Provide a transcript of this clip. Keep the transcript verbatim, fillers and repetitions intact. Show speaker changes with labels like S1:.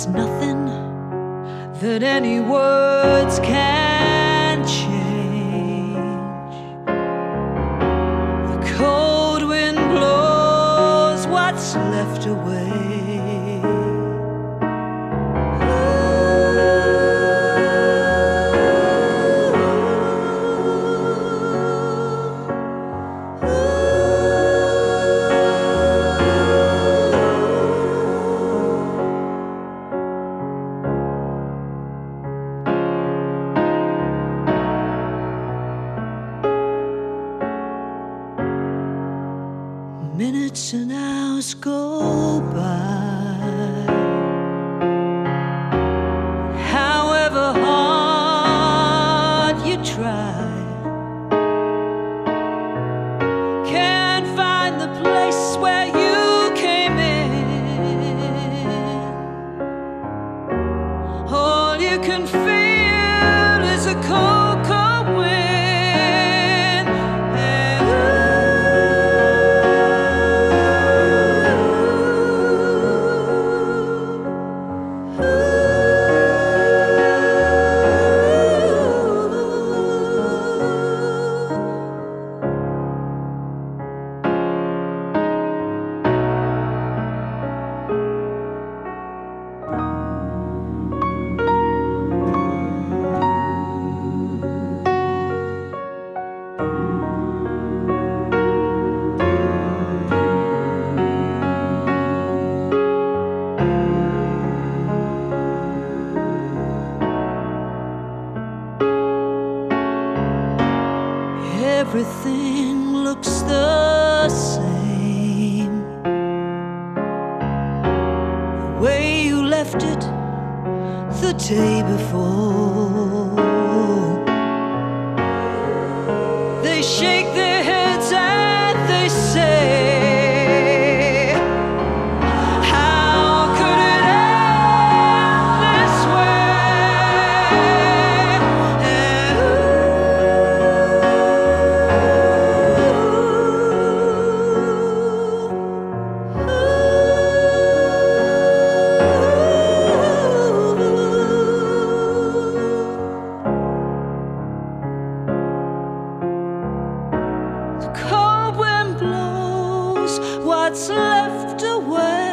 S1: There's nothing that any words can change. The cold wind blows what's left away. Minutes and hours go by, however hard you try, can't find the place where you came in. All you can feel is a cold, cold wind. Everything looks the same, the way you left it the day before. They shake their heads and they say, what's left away.